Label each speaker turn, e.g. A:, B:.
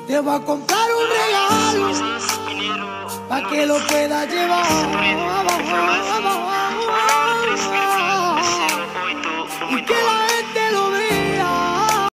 A: Te voy a comprar un regalo pa' que lo puedas llevar.